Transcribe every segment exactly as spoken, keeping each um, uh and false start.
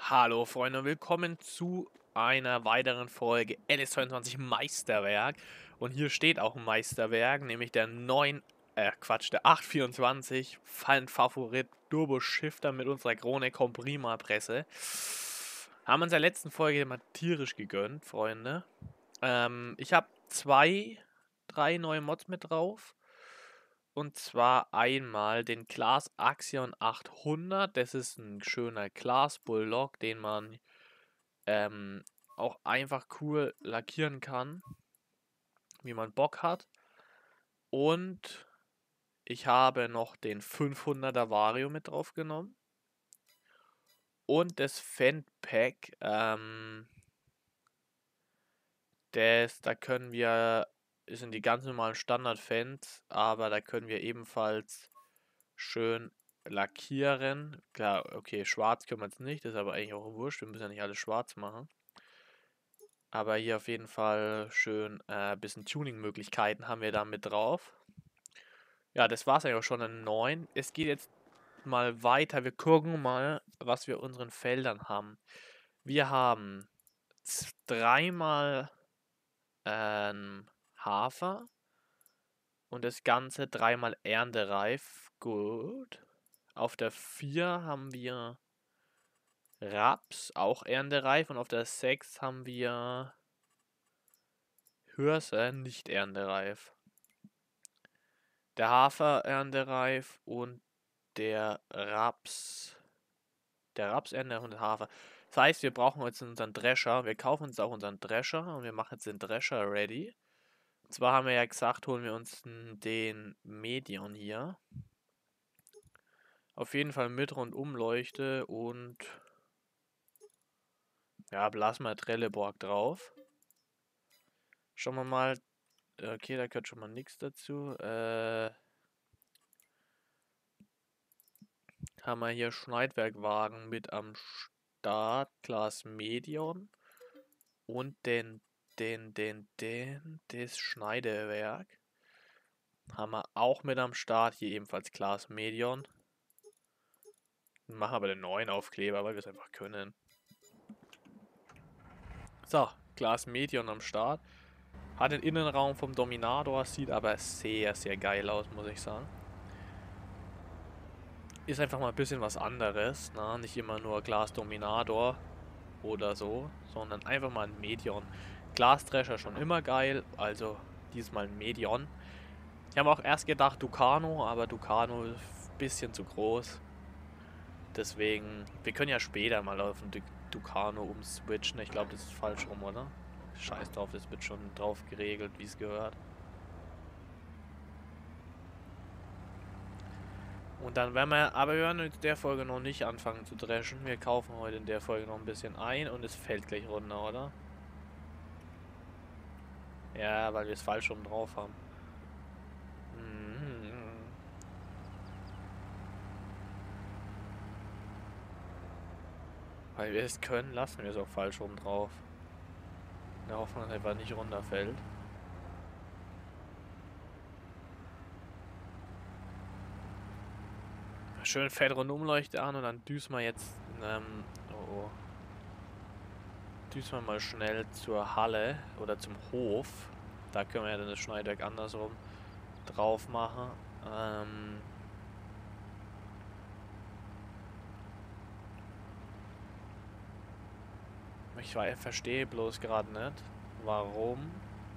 Hallo Freunde, willkommen zu einer weiteren Folge L S zweiundzwanzig Meisterwerk. Und hier steht auch ein Meisterwerk, nämlich der neun, äh Quatsch, der acht vierundzwanzig Fallenfavorit Turbo Shifter mit unserer Krone Comprima Presse. Haben uns in der letzten Folge mal tierisch gegönnt, Freunde. Ähm, ich habe zwei, drei neue Mods mit drauf. Und zwar einmal den Claas Axion achthundert. Das ist ein schöner Claas Bulldog, den man ähm, auch einfach cool lackieren kann, wie man Bock hat. Und ich habe noch den fünfhunderter Vario mit drauf genommen. Und das Fan-Pack, ähm, das, da können wir, das sind die ganz normalen Standard-Fans, aber da können wir ebenfalls schön lackieren. Klar, okay, schwarz können wir jetzt nicht, das ist aber eigentlich auch wurscht, wir müssen ja nicht alles schwarz machen. Aber hier auf jeden Fall schön ein äh, bisschen Tuning-Möglichkeiten haben wir da mit drauf. Ja, das war es eigentlich auch schon in neun. Es geht jetzt mal weiter. Wir gucken mal, was wir unseren Feldern haben. Wir haben dreimal ähm, Hafer und das Ganze dreimal erntereif. Gut. Auf der vier haben wir Raps, auch erntereif. Und auf der sechs haben wir Hirse, nicht erntereif. Der Hafer erntereif und der Raps. Der Raps erntereif und der Hafer. Das heißt, wir brauchen jetzt unseren Drescher. Wir kaufen uns auch unseren Drescher und wir machen jetzt den Drescher ready. Und zwar haben wir ja gesagt, holen wir uns den Medion hier. Auf jeden Fall mit Rundumleuchte und ja, Plasma Trelleborg drauf. Schauen wir mal. Okay, da gehört schon mal nichts dazu. Äh, haben wir hier Schneidwerkwagen mit am Start. Claas Medion. Und den, den, den, den, das Schneidewerk. Haben wir auch mit am Start. Hier ebenfalls Claas Medion. Machen aber den neuen Aufkleber, weil wir es einfach können. So, Claas Medion am Start. Hat den Innenraum vom Dominator, sieht aber sehr, sehr geil aus, muss ich sagen. Ist einfach mal ein bisschen was anderes, na? Nicht immer nur Claas Dominator oder so, sondern einfach mal ein Medion. Glasdrescher schon immer geil, also diesmal ein Medion. Ich habe auch erst gedacht Ducano, aber Ducano ist ein bisschen zu groß. Deswegen, wir können ja später mal auf den Ducano umswitchen. Ich glaube, das ist falsch rum, oder? Scheiß drauf, das wird schon drauf geregelt, wie es gehört. Und dann werden wir, aber wir werden in der Folge noch nicht anfangen zu dreschen. Wir kaufen heute in der Folge noch ein bisschen ein und es fällt gleich runter, oder? Ja, weil wir es falsch rum drauf haben. Mhm. Weil wir es können, lassen wir es auch falsch rum drauf. In der Hoffnung, dass es einfach nicht runterfällt. Schön fett Rundumleuchte an und dann düsen wir jetzt, ähm, oh, oh. Düsen wir mal schnell zur Halle oder zum Hof. Da können wir ja dann das Schneidwerk andersrum drauf machen. Ähm, ich war, verstehe bloß gerade nicht, warum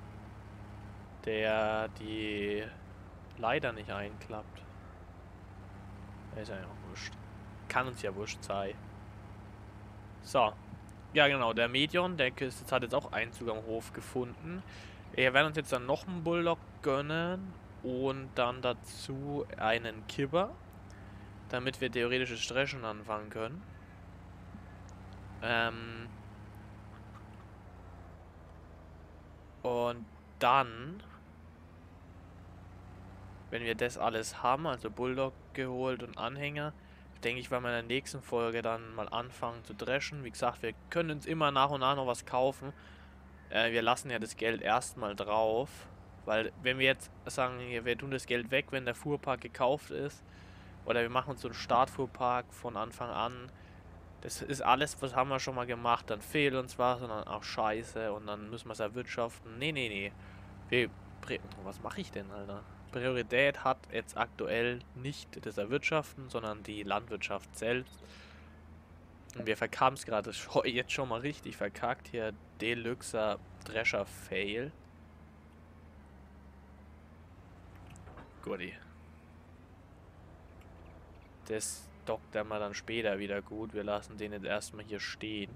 der die Leiter nicht einklappt. Ist ja auch wurscht. Kann uns ja wurscht sein. So. Ja, genau. Der Medion, der jetzt hat jetzt auch Einzug am Hof gefunden. Wir werden uns jetzt dann noch einen Bulldog gönnen. Und dann dazu einen Kibber. Damit wir theoretisches Strechen anfangen können. Ähm. Und dann, wenn wir das alles haben, also Bulldog geholt und Anhänger, denke ich, werden wir in der nächsten Folge dann mal anfangen zu dreschen. Wie gesagt, wir können uns immer nach und nach noch was kaufen. Äh, wir lassen ja das Geld erstmal drauf. Weil wenn wir jetzt sagen, wir tun das Geld weg, wenn der Fuhrpark gekauft ist, oder wir machen uns so einen Startfuhrpark von Anfang an, Das ist alles, was haben wir schon mal gemacht. Dann fehlt uns was und dann auch scheiße und dann müssen wir es erwirtschaften. Nee, nee, nee. Wir, was mache ich denn, Alter? Priorität hat jetzt aktuell nicht das Erwirtschaften, sondern die Landwirtschaft selbst. Und wir verkamen es gerade jetzt schon mal richtig verkackt. Hier Deluxer Drescher Fail. Guti. Das dockt er mal dann später wieder gut. Wir lassen den jetzt erstmal hier stehen.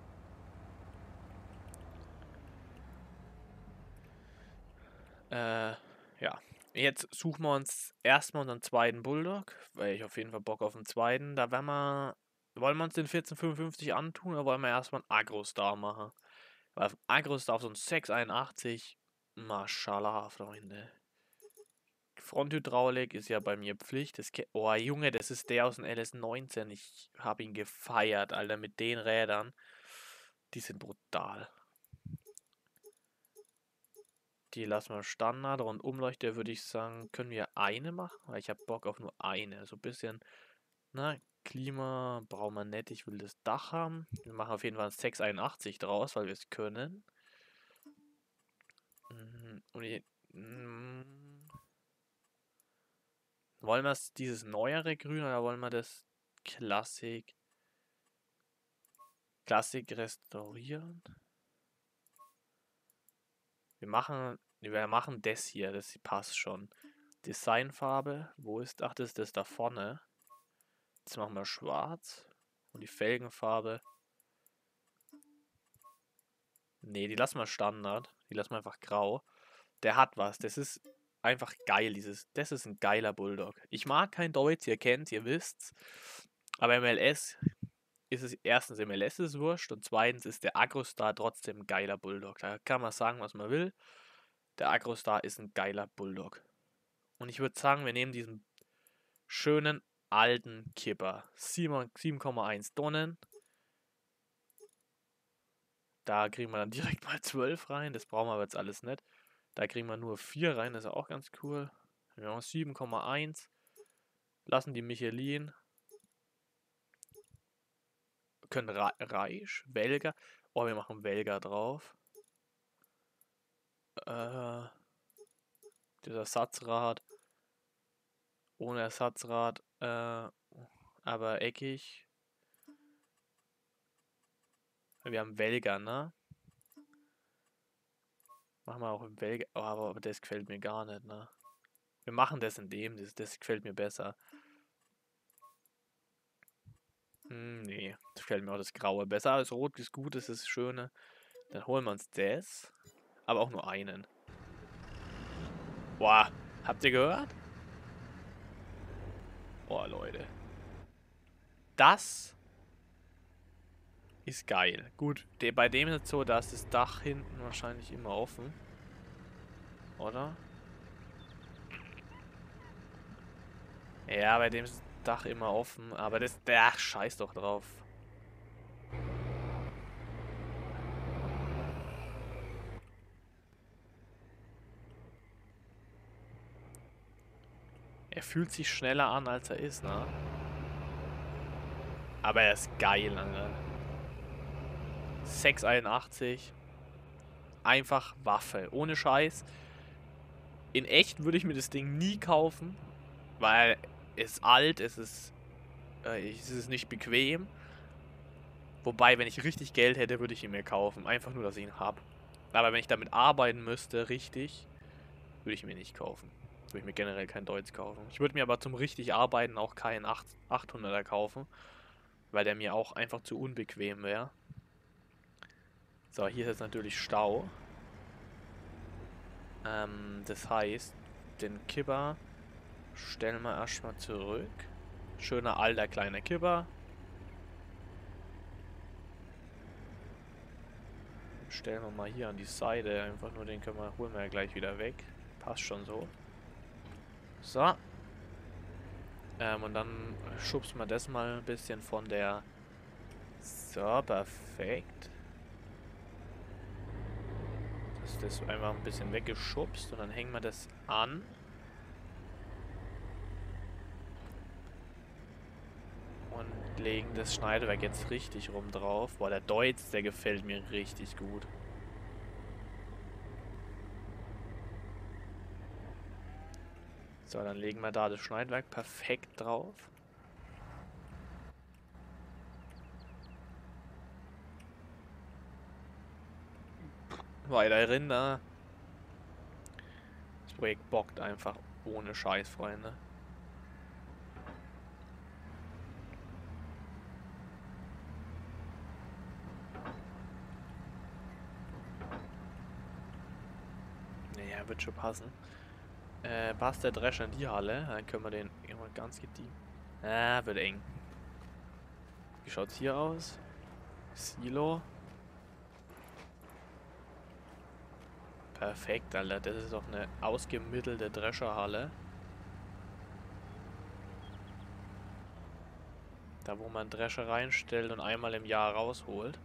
Äh, ja. Jetzt suchen wir uns erstmal unseren zweiten Bulldog, weil ich auf jeden Fall Bock auf den zweiten. Da werden wir, wollen wir uns den vierzehn fünfundfünfzig antun oder wollen wir erstmal einen Agro-Star machen? Weil Agro-Star auf so ein sechs einundachtzig, Maschallah, Freunde. Fronthydraulik ist ja bei mir Pflicht. Das oh, Junge, das ist der aus dem L S neunzehn. Ich habe ihn gefeiert, Alter, mit den Rädern. Die sind brutal. Die lassen wir Standard und Umleuchter würde ich sagen, können wir eine machen, weil ich habe Bock auf nur eine. So ein bisschen, na, Klima brauchen wir nicht. Ich will das Dach haben. Wir machen auf jeden Fall ein sechs einundachtzig draus, weil wir es können. Und ich, mm, wollen wir es dieses neuere Grün oder wollen wir das Klassik Klassik restaurieren? Wir machen, wir machen das hier, das passt schon. Designfarbe, wo ist, ach, das ist das da vorne. Jetzt machen wir schwarz. Und die Felgenfarbe. Nee, die lassen wir Standard. Die lassen wir einfach grau. Der hat was. Das ist einfach geil. Dieses, das ist ein geiler Bulldog. Ich mag kein Deutsch, ihr kennt, ihr wisst's. Aber M L S ist es, erstens M L S ist wurscht und zweitens ist der Agrostar trotzdem ein geiler Bulldog. Da kann man sagen, was man will. Der Agrostar ist ein geiler Bulldog. Und ich würde sagen, wir nehmen diesen schönen alten Kipper. sieben Komma eins Tonnen. Da kriegen wir dann direkt mal zwölf rein. Das brauchen wir aber jetzt alles nicht. Da kriegen wir nur vier rein. Das ist auch ganz cool. Wir haben sieben Komma eins. Lassen die Michelin. Wir können Ra Reich, Welger. Oh, wir machen Welger drauf. Äh, das Ersatzrad. Ohne Ersatzrad. Äh, aber eckig. Wir haben Welger, ne? Machen wir auch im Welger. Oh, aber das gefällt mir gar nicht, ne? Wir machen das in dem. Das, das gefällt mir besser. Hm, nee, das gefällt mir auch das Graue besser. Das Rot ist gut, das ist das Schöne. Dann holen wir uns das. Aber auch nur einen. Boah, habt ihr gehört? Boah, Leute. Das ist geil. Gut, de bei dem ist es so, da ist das Dach hinten wahrscheinlich immer offen. Oder? Ja, bei dem ist das Dach immer offen. Aber das, ach, scheiß doch drauf. Er fühlt sich schneller an, als er ist, ne? Aber er ist geil, Alter. sechs einundachtzig. Einfach Waffe. Ohne Scheiß. In echt würde ich mir das Ding nie kaufen. Weil es ist alt, es ist, äh, es ist nicht bequem. Wobei, wenn ich richtig Geld hätte, würde ich ihn mir kaufen. Einfach nur, dass ich ihn habe. Aber wenn ich damit arbeiten müsste, richtig, würde ich ihn mir nicht kaufen. Würde ich mir generell kein Deutsch kaufen. Ich würde mir aber zum richtig Arbeiten auch keinen achthunderter kaufen. Weil der mir auch einfach zu unbequem wäre. So, hier ist jetzt natürlich Stau. Ähm, das heißt, den Kipper stellen wir erstmal zurück. Schöner alter kleiner Kipper. Stellen wir mal hier an die Seite. Einfach nur den können wir, holen wir ja gleich wieder weg. Passt schon so. So. Ähm, und dann schubsen wir das mal ein bisschen von der... So, perfekt. Das ist das einfach ein bisschen weggeschubst und dann hängen wir das an. Und legen das Schneidewerk jetzt richtig rum drauf. Boah, der Deutz, der gefällt mir richtig gut. So, dann legen wir da das Schneidwerk perfekt drauf. Weiter Rinder. Das Projekt bockt einfach ohne Scheiß, Freunde. Naja, wird schon passen. Äh, passt der Drescher in die Halle? Dann können wir den immer ganz gediegen. Ah, wird eng. Wie schaut's hier aus? Silo. Perfekt, Alter. Das ist doch eine ausgemittelte Drescherhalle. Da, wo man Drescher reinstellt und einmal im Jahr rausholt.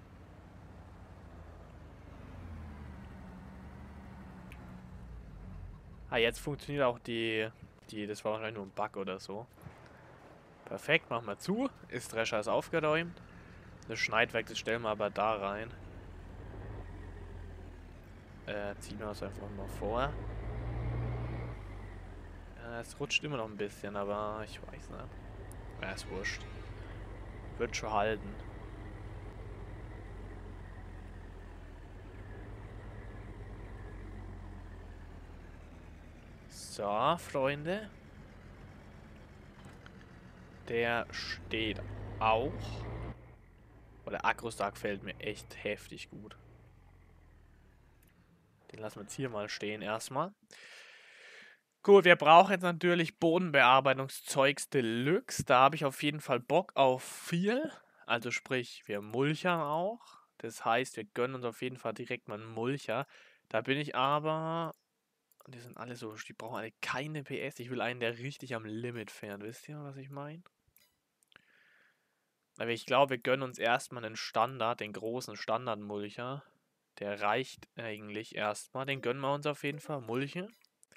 Ah, jetzt funktioniert auch die... die das war wahrscheinlich nur ein Bug oder so. Perfekt, machen wir zu. Ist Drescher ist aufgeräumt. Das Schneidwerk, das stellen wir aber da rein. Äh, ziehen wir das einfach mal vor. Äh, es rutscht immer noch ein bisschen, aber ich weiß nicht. Ja, ist wurscht. Wird schon halten. So, Freunde. Der steht auch. Oh, der Akrostag fällt mir echt heftig gut. Den lassen wir jetzt hier mal stehen erstmal. Gut, wir brauchen jetzt natürlich Bodenbearbeitungszeugs Deluxe. Da habe ich auf jeden Fall Bock auf viel. Also sprich, wir mulchern auch. Das heißt, wir gönnen uns auf jeden Fall direkt mal einen Mulcher. Da bin ich aber... Die sind alle so... Die brauchen alle keine P S. Ich will einen, der richtig am Limit fährt. Wisst ihr, was ich meine? Aber ich glaube, wir gönnen uns erstmal einen Standard, den großen Standard-Mulcher. Der reicht eigentlich erstmal. Den gönnen wir uns auf jeden Fall. Mulche.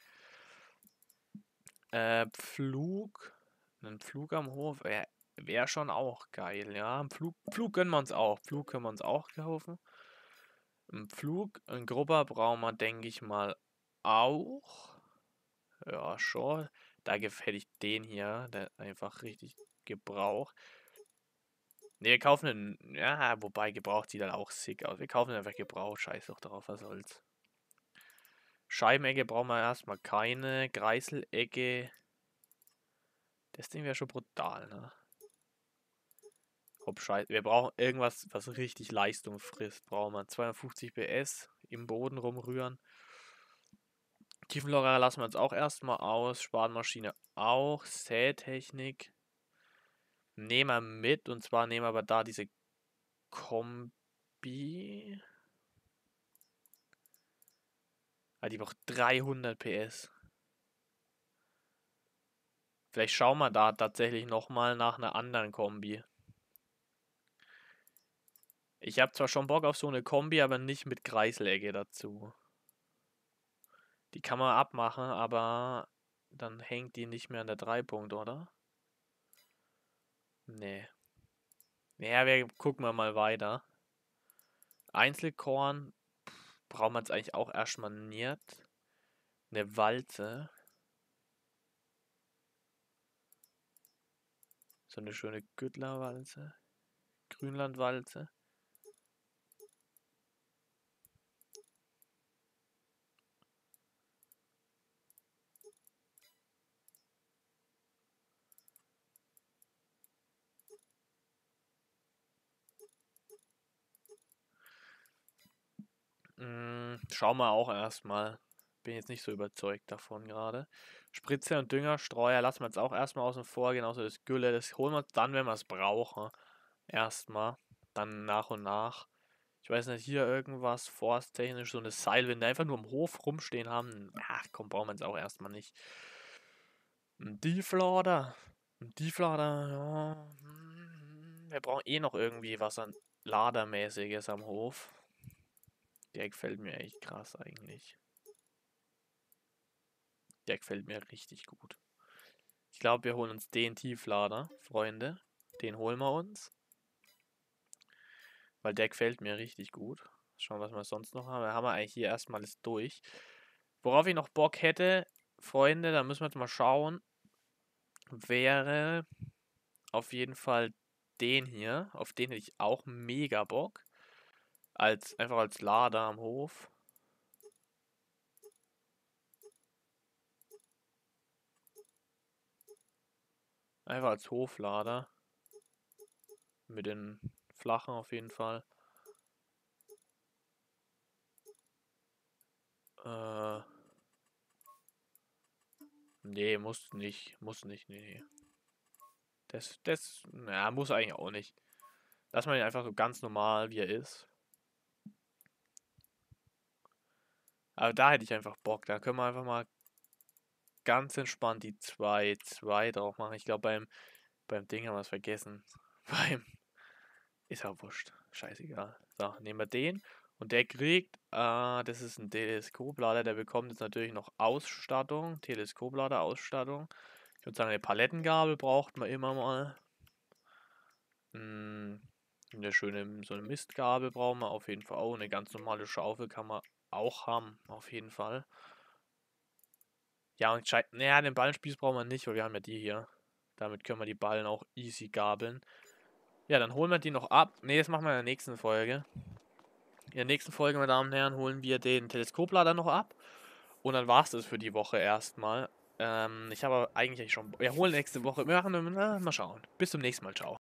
Äh, Pflug. Einen Pflug am Hof wäre wär schon auch geil, ja. Ein Pflug, Pflug gönnen wir uns auch. Pflug können wir uns auch kaufen. Ein Pflug, ein Grubber brauchen wir, denke ich mal, auch. Ja, schon. Da gefällt ich den hier. Der einfach richtig gebraucht. Ne, wir kaufen einen. Ja, wobei gebraucht sieht dann auch sick aus. Wir kaufen einfach gebraucht. Scheiß doch drauf, was soll's. Scheibenecke brauchen wir erstmal keine. Greiselecke. Das Ding wäre schon brutal, ne? Hopp, Scheiße. Wir brauchen irgendwas, was richtig Leistung frisst. Brauchen wir zweihundertfünfzig P S im Boden rumrühren. Tiefenlogger lassen wir uns auch erstmal aus. Spatenmaschine auch. Sätechnik. Nehmen wir mit. Und zwar nehmen wir aber da diese Kombi. Ah, die braucht dreihundert P S. Vielleicht schauen wir da tatsächlich nochmal nach einer anderen Kombi. Ich habe zwar schon Bock auf so eine Kombi, aber nicht mit Kreisläge dazu. Die kann man abmachen, aber dann hängt die nicht mehr an der drei Punkt, oder? Nee. Naja, wir gucken wir mal weiter. Einzelkorn brauchen wir jetzt eigentlich auch erstmal nicht. Eine Walze. So eine schöne Güttlerwalze. Grünlandwalze. Hm, schauen wir auch erstmal. Bin jetzt nicht so überzeugt davon gerade. Spritze und Düngerstreuer lassen wir jetzt auch erstmal außen vor. Genauso das Gülle. Das holen wir uns dann, wenn wir es brauchen. Erstmal. Dann nach und nach. Ich weiß nicht, hier irgendwas forsttechnisch, so eine Seilwinde einfach nur im Hof rumstehen haben. Ach komm, brauchen wir jetzt auch erstmal nicht. Ein Deflauder. Ein Deflauder, ja. hm, Wir brauchen eh noch irgendwie was an Ladermäßiges am Hof. Der gefällt mir echt krass eigentlich. Der gefällt mir richtig gut. Ich glaube, wir holen uns den Tieflader, Freunde. Den holen wir uns. Weil der gefällt mir richtig gut. Schauen, was wir sonst noch haben. Da haben wir eigentlich hier erstmal alles durch. Worauf ich noch Bock hätte, Freunde, da müssen wir jetzt mal schauen, wäre auf jeden Fall den hier. Auf den hätte ich auch mega Bock. Als, einfach als Lader am Hof. Einfach als Hoflader. Mit den flachen auf jeden Fall. Äh. Nee, muss nicht. Muss nicht, nee, nee. Das, das, naja, muss eigentlich auch nicht. Lass mal ihn einfach so ganz normal, wie er ist. Aber da hätte ich einfach Bock. Da können wir einfach mal ganz entspannt die zwei zwei drauf machen. Ich glaube, beim, beim Ding haben wir es vergessen. Beim. Ist auch wurscht. Scheißegal. So, nehmen wir den. Und der kriegt, äh, das ist ein Teleskoplader, der bekommt jetzt natürlich noch Ausstattung. Teleskoplader-Ausstattung. Ich würde sagen, eine Palettengabel braucht man immer mal. Hm, eine schöne, so eine Mistgabel brauchen wir auf jeden Fall auch. Eine ganz normale Schaufel kann man auch haben, auf jeden Fall. Ja, und schei naja, den Ballenspieß brauchen wir nicht, weil wir haben ja die hier. Damit können wir die Ballen auch easy gabeln. Ja, dann holen wir die noch ab. Ne, das machen wir in der nächsten Folge. In der nächsten Folge, meine Damen und Herren, holen wir den Teleskoplader noch ab. Und dann war es das für die Woche erstmal. Ähm, ich habe eigentlich schon... Wir holen nächste Woche... Wir machen... Na, mal schauen. Bis zum nächsten Mal. Ciao.